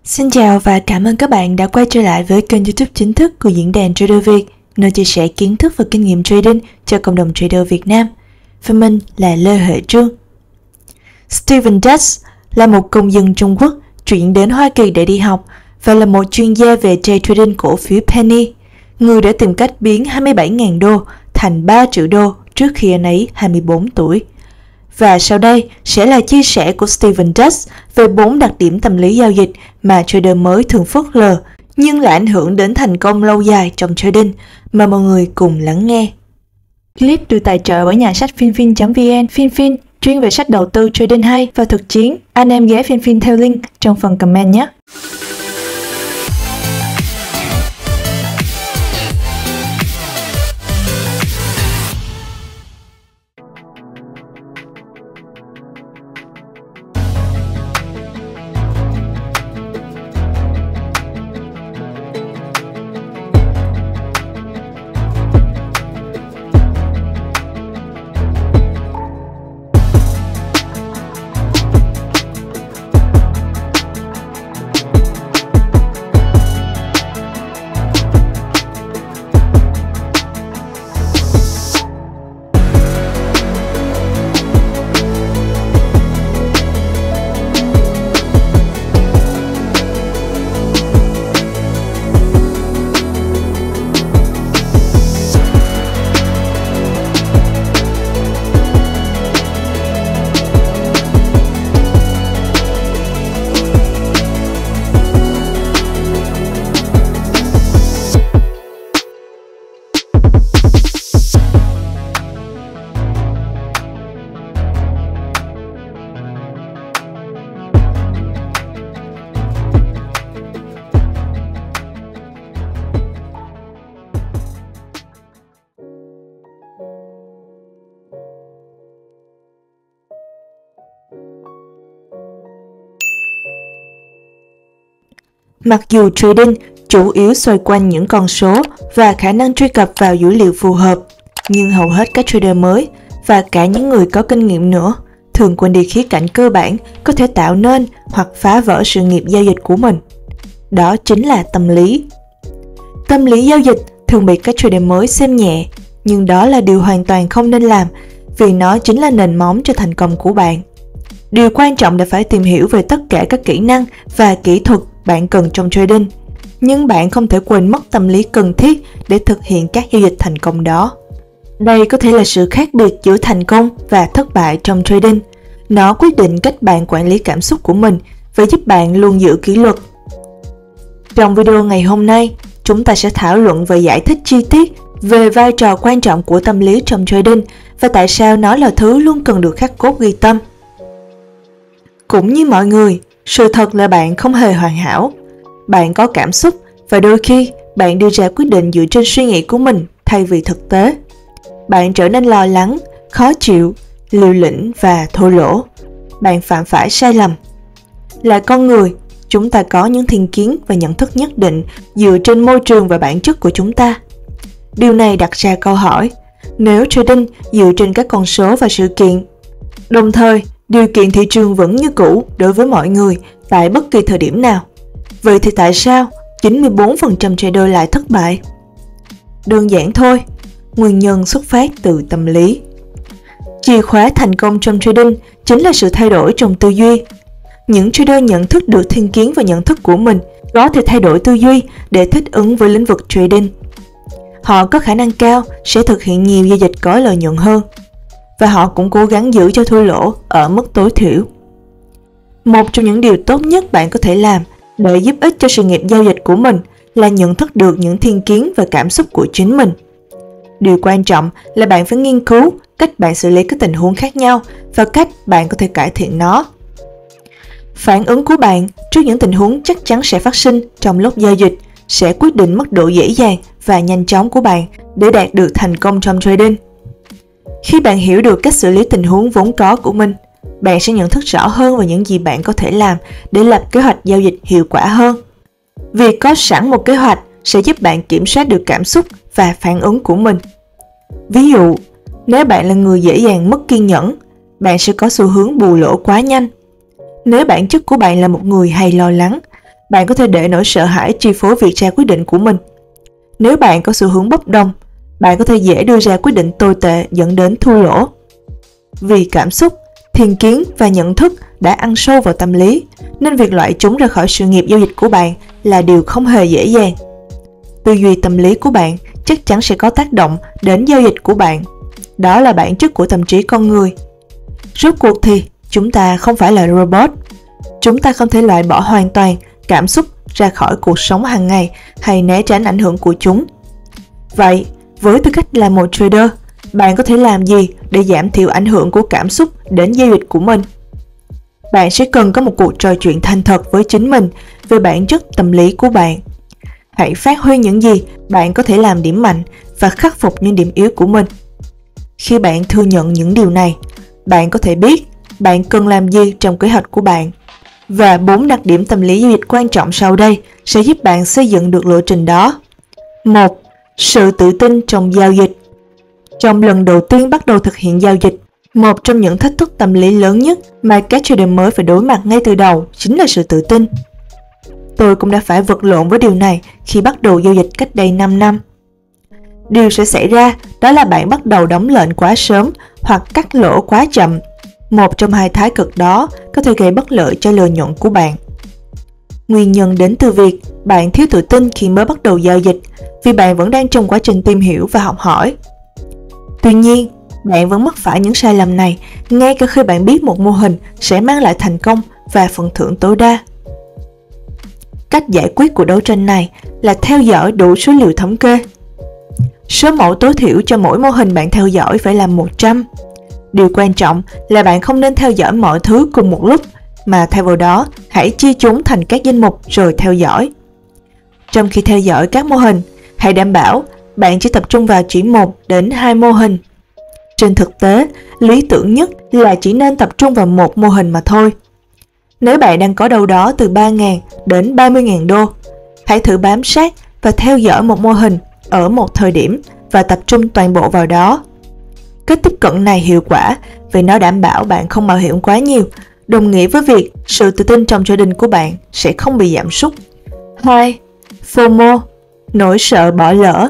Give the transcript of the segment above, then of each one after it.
Xin chào và cảm ơn các bạn đã quay trở lại với kênh YouTube chính thức của diễn đàn Trader Việt, nơi chia sẻ kiến thức và kinh nghiệm trading cho cộng đồng trader Việt Nam. Và mình là Lê Huệ Trương. Steven Dutch là một công dân Trung Quốc chuyển đến Hoa Kỳ để đi học và là một chuyên gia về day trading cổ phiếu penny, người đã tìm cách biến 27.000 đô thành 3 triệu đô trước khi anh ấy 24 tuổi. Và sau đây sẽ là chia sẻ của Steven Dutch về 4 đặc điểm tâm lý giao dịch mà trader mới thường phớt lờ nhưng lại ảnh hưởng đến thành công lâu dài trong trading. Mà mọi người cùng lắng nghe. Clip được tài trợ bởi nhà sách finfin.vn. Finfin chuyên về sách đầu tư trading hay và thực chiến. Anh em ghé Finfin theo link trong phần comment nhé. Mặc dù trading chủ yếu xoay quanh những con số và khả năng truy cập vào dữ liệu phù hợp, nhưng hầu hết các trader mới và cả những người có kinh nghiệm nữa thường quên đi khía cạnh cơ bản có thể tạo nên hoặc phá vỡ sự nghiệp giao dịch của mình. Đó chính là tâm lý. Tâm lý giao dịch thường bị các trader mới xem nhẹ, nhưng đó là điều hoàn toàn không nên làm vì nó chính là nền móng cho thành công của bạn. Điều quan trọng là phải tìm hiểu về tất cả các kỹ năng và kỹ thuật bạn cần trong trading, nhưng bạn không thể quên mất tâm lý cần thiết để thực hiện các giao dịch thành công đó. Đây có thể là sự khác biệt giữa thành công và thất bại trong trading. Nó quyết định cách bạn quản lý cảm xúc của mình và giúp bạn luôn giữ kỷ luật. Trong video ngày hôm nay, chúng ta sẽ thảo luận và giải thích chi tiết về vai trò quan trọng của tâm lý trong trading và tại sao nó là thứ luôn cần được khắc cốt ghi tâm. Cũng như mọi người, sự thật là bạn không hề hoàn hảo. Bạn có cảm xúc và đôi khi bạn đưa ra quyết định dựa trên suy nghĩ của mình thay vì thực tế. Bạn trở nên lo lắng, khó chịu, liều lĩnh và thô lỗ. Bạn phạm phải sai lầm. Là con người, chúng ta có những thiên kiến và nhận thức nhất định dựa trên môi trường và bản chất của chúng ta. Điều này đặt ra câu hỏi, nếu trading dựa trên các con số và sự kiện, đồng thời điều kiện thị trường vẫn như cũ đối với mọi người tại bất kỳ thời điểm nào, vậy thì tại sao 94% trader lại thất bại? Đơn giản thôi, nguyên nhân xuất phát từ tâm lý. Chìa khóa thành công trong trading chính là sự thay đổi trong tư duy. Những trader nhận thức được thiên kiến và nhận thức của mình có thể thay đổi tư duy để thích ứng với lĩnh vực trading. Họ có khả năng cao sẽ thực hiện nhiều giao dịch có lợi nhuận hơn, và họ cũng cố gắng giữ cho thua lỗ ở mức tối thiểu. Một trong những điều tốt nhất bạn có thể làm để giúp ích cho sự nghiệp giao dịch của mình là nhận thức được những thiên kiến và cảm xúc của chính mình. Điều quan trọng là bạn phải nghiên cứu cách bạn xử lý các tình huống khác nhau và cách bạn có thể cải thiện nó. Phản ứng của bạn trước những tình huống chắc chắn sẽ phát sinh trong lúc giao dịch sẽ quyết định mức độ dễ dàng và nhanh chóng của bạn để đạt được thành công trong trading. Khi bạn hiểu được cách xử lý tình huống vốn có của mình, bạn sẽ nhận thức rõ hơn về những gì bạn có thể làm để lập kế hoạch giao dịch hiệu quả hơn. Việc có sẵn một kế hoạch sẽ giúp bạn kiểm soát được cảm xúc và phản ứng của mình. Ví dụ, nếu bạn là người dễ dàng mất kiên nhẫn, bạn sẽ có xu hướng bù lỗ quá nhanh. Nếu bản chất của bạn là một người hay lo lắng, bạn có thể để nỗi sợ hãi chi phối việc ra quyết định của mình. Nếu bạn có xu hướng bốc đồng, bạn có thể dễ đưa ra quyết định tồi tệ dẫn đến thua lỗ. Vì cảm xúc, thiên kiến và nhận thức đã ăn sâu vào tâm lý, nên việc loại chúng ra khỏi sự nghiệp giao dịch của bạn là điều không hề dễ dàng. Tư duy tâm lý của bạn chắc chắn sẽ có tác động đến giao dịch của bạn. Đó là bản chất của tâm trí con người. Rốt cuộc thì chúng ta không phải là robot. Chúng ta không thể loại bỏ hoàn toàn cảm xúc ra khỏi cuộc sống hàng ngày hay né tránh ảnh hưởng của chúng. Vậy, với tư cách là một trader, bạn có thể làm gì để giảm thiểu ảnh hưởng của cảm xúc đến giao dịch của mình? Bạn sẽ cần có một cuộc trò chuyện thành thật với chính mình về bản chất tâm lý của bạn. Hãy phát huy những gì bạn có thể làm điểm mạnh và khắc phục những điểm yếu của mình. Khi bạn thừa nhận những điều này, bạn có thể biết bạn cần làm gì trong kế hoạch của bạn. Và 4 đặc điểm tâm lý giao dịch quan trọng sau đây sẽ giúp bạn xây dựng được lộ trình đó. 1. Sự tự tin trong giao dịch. Trong lần đầu tiên bắt đầu thực hiện giao dịch, một trong những thách thức tâm lý lớn nhất mà các trader mới phải đối mặt ngay từ đầu chính là sự tự tin. Tôi cũng đã phải vật lộn với điều này khi bắt đầu giao dịch cách đây 5 năm. Điều sẽ xảy ra đó là bạn bắt đầu đóng lệnh quá sớm hoặc cắt lỗ quá chậm. Một trong hai thái cực đó có thể gây bất lợi cho lợi nhuận của bạn. Nguyên nhân đến từ việc bạn thiếu tự tin khi mới bắt đầu giao dịch vì bạn vẫn đang trong quá trình tìm hiểu và học hỏi. Tuy nhiên, bạn vẫn mắc phải những sai lầm này ngay cả khi bạn biết một mô hình sẽ mang lại thành công và phần thưởng tối đa. Cách giải quyết của đấu tranh này là theo dõi đủ số liệu thống kê. Số mẫu tối thiểu cho mỗi mô hình bạn theo dõi phải là 100. Điều quan trọng là bạn không nên theo dõi mọi thứ cùng một lúc, mà thay vào đó, hãy chia chúng thành các danh mục rồi theo dõi. Trong khi theo dõi các mô hình, hãy đảm bảo bạn chỉ tập trung vào chỉ 1 đến 2 mô hình. Trên thực tế, lý tưởng nhất là chỉ nên tập trung vào một mô hình mà thôi. Nếu bạn đang có đâu đó từ 3.000 đến 30.000 đô, hãy thử bám sát và theo dõi một mô hình ở một thời điểm và tập trung toàn bộ vào đó. Cách tiếp cận này hiệu quả vì nó đảm bảo bạn không mạo hiểm quá nhiều, đồng nghĩa với việc sự tự tin trong trading của bạn sẽ không bị giảm sút. 2. FOMO, nỗi sợ bỏ lỡ.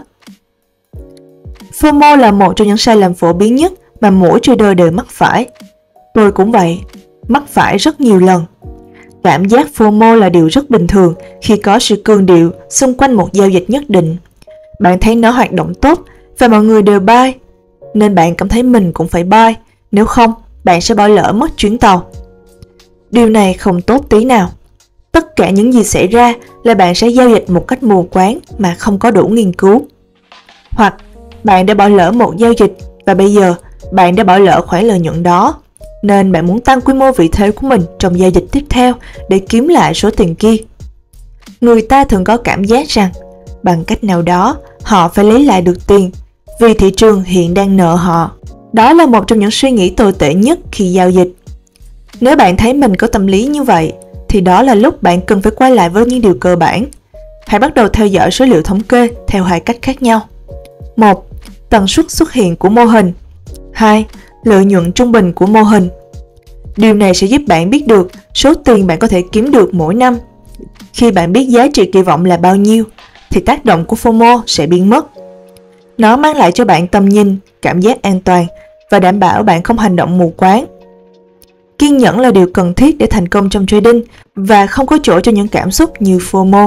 FOMO là một trong những sai lầm phổ biến nhất mà mỗi trader đều mắc phải. Tôi cũng vậy, mắc phải rất nhiều lần. Cảm giác FOMO là điều rất bình thường khi có sự cường điệu xung quanh một giao dịch nhất định. Bạn thấy nó hoạt động tốt và mọi người đều buy, nên bạn cảm thấy mình cũng phải buy, nếu không bạn sẽ bỏ lỡ mất chuyến tàu. Điều này không tốt tí nào. Tất cả những gì xảy ra là bạn sẽ giao dịch một cách mù quáng mà không có đủ nghiên cứu. Hoặc bạn đã bỏ lỡ một giao dịch và bây giờ bạn đã bỏ lỡ khoản lợi nhuận đó, nên bạn muốn tăng quy mô vị thế của mình trong giao dịch tiếp theo để kiếm lại số tiền kia. Người ta thường có cảm giác rằng bằng cách nào đó họ phải lấy lại được tiền vì thị trường hiện đang nợ họ. Đó là một trong những suy nghĩ tồi tệ nhất khi giao dịch. Nếu bạn thấy mình có tâm lý như vậy, thì đó là lúc bạn cần phải quay lại với những điều cơ bản. Hãy bắt đầu theo dõi số liệu thống kê theo hai cách khác nhau. 1. Tần suất xuất hiện của mô hình. 2. Lợi nhuận trung bình của mô hình. Điều này sẽ giúp bạn biết được số tiền bạn có thể kiếm được mỗi năm. Khi bạn biết giá trị kỳ vọng là bao nhiêu, thì tác động của FOMO sẽ biến mất. Nó mang lại cho bạn tầm nhìn, cảm giác an toàn và đảm bảo bạn không hành động mù quáng. Kiên nhẫn là điều cần thiết để thành công trong trading và không có chỗ cho những cảm xúc như FOMO.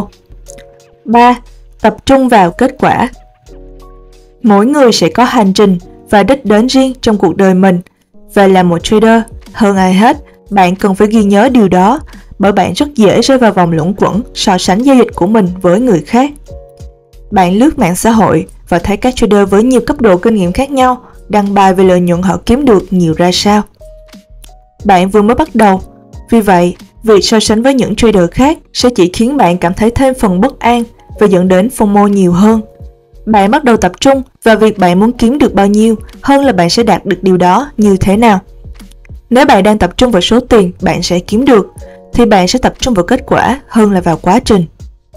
3. Tập trung vào kết quả. Mỗi người sẽ có hành trình và đích đến riêng trong cuộc đời mình, và là một trader, hơn ai hết, bạn cần phải ghi nhớ điều đó, bởi bạn rất dễ rơi vào vòng luẩn quẩn so sánh giao dịch của mình với người khác. Bạn lướt mạng xã hội và thấy các trader với nhiều cấp độ kinh nghiệm khác nhau đăng bài về lợi nhuận họ kiếm được nhiều ra sao. Bạn vừa mới bắt đầu, vì vậy, việc so sánh với những trader khác sẽ chỉ khiến bạn cảm thấy thêm phần bất an và dẫn đến FOMO nhiều hơn. Bạn bắt đầu tập trung vào việc bạn muốn kiếm được bao nhiêu hơn là bạn sẽ đạt được điều đó như thế nào. Nếu bạn đang tập trung vào số tiền bạn sẽ kiếm được, thì bạn sẽ tập trung vào kết quả hơn là vào quá trình.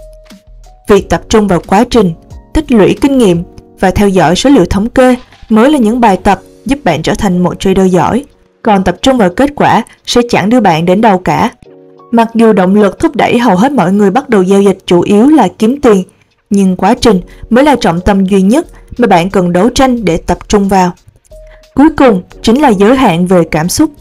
Việc tập trung vào quá trình, tích lũy kinh nghiệm và theo dõi số liệu thống kê mới là những bài tập giúp bạn trở thành một trader giỏi. Còn tập trung vào kết quả sẽ chẳng đưa bạn đến đâu cả. Mặc dù động lực thúc đẩy hầu hết mọi người bắt đầu giao dịch chủ yếu là kiếm tiền, nhưng quá trình mới là trọng tâm duy nhất mà bạn cần đấu tranh để tập trung vào. Cuối cùng chính là giới hạn về cảm xúc.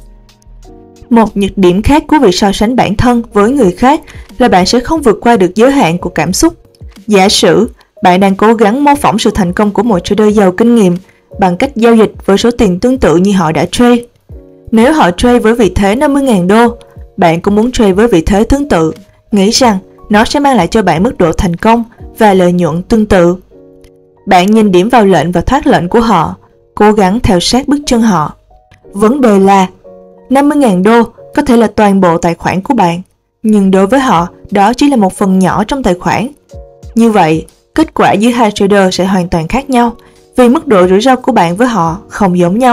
Một nhược điểm khác của việc so sánh bản thân với người khác là bạn sẽ không vượt qua được giới hạn của cảm xúc. Giả sử bạn đang cố gắng mô phỏng sự thành công của một trader giàu kinh nghiệm bằng cách giao dịch với số tiền tương tự như họ đã trade. Nếu họ trade với vị thế 50.000 đô, bạn cũng muốn trade với vị thế tương tự, nghĩ rằng nó sẽ mang lại cho bạn mức độ thành công và lợi nhuận tương tự. Bạn nhìn điểm vào lệnh và thoát lệnh của họ, cố gắng theo sát bước chân họ. Vấn đề là 50.000 đô có thể là toàn bộ tài khoản của bạn, nhưng đối với họ đó chỉ là một phần nhỏ trong tài khoản. Như vậy, kết quả giữa hai trader sẽ hoàn toàn khác nhau vì mức độ rủi ro của bạn với họ không giống nhau.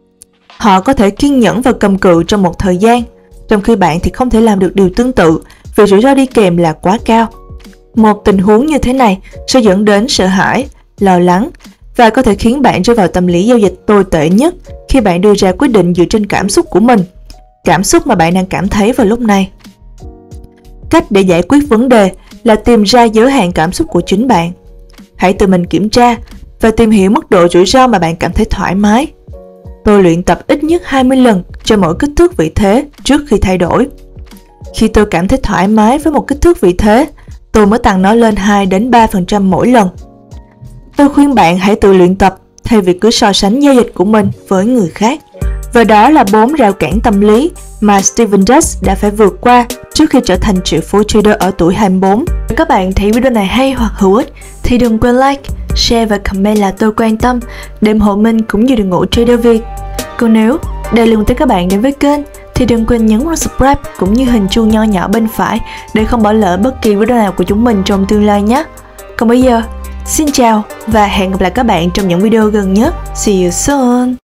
Họ có thể kiên nhẫn và cầm cự trong một thời gian, trong khi bạn thì không thể làm được điều tương tự vì rủi ro đi kèm là quá cao. Một tình huống như thế này sẽ dẫn đến sợ hãi, lo lắng và có thể khiến bạn rơi vào tâm lý giao dịch tồi tệ nhất khi bạn đưa ra quyết định dựa trên cảm xúc của mình, cảm xúc mà bạn đang cảm thấy vào lúc này. Cách để giải quyết vấn đề là tìm ra giới hạn cảm xúc của chính bạn. Hãy tự mình kiểm tra và tìm hiểu mức độ rủi ro mà bạn cảm thấy thoải mái. Tôi luyện tập ít nhất 20 lần cho mỗi kích thước vị thế trước khi thay đổi. Khi tôi cảm thấy thoải mái với một kích thước vị thế, tôi mới tăng nó lên 2-3% mỗi lần. Tôi khuyên bạn hãy tự luyện tập thay vì cứ so sánh giao dịch của mình với người khác. Và đó là 4 rào cản tâm lý mà Stephen Dutch đã phải vượt qua trước khi trở thành triệu phú trader ở tuổi 24. Nếu các bạn thấy video này hay hoặc hữu ích thì đừng quên like, share và comment là tôi quan tâm để ủng hộ mình cũng như đội ngũ trader Việt. Còn nếu đây là lần thứ các bạn đến với kênh thì đừng quên nhấn vào subscribe cũng như hình chuông nho nhỏ bên phải để không bỏ lỡ bất kỳ video nào của chúng mình trong tương lai nhé. Còn bây giờ, xin chào và hẹn gặp lại các bạn trong những video gần nhất. See you soon!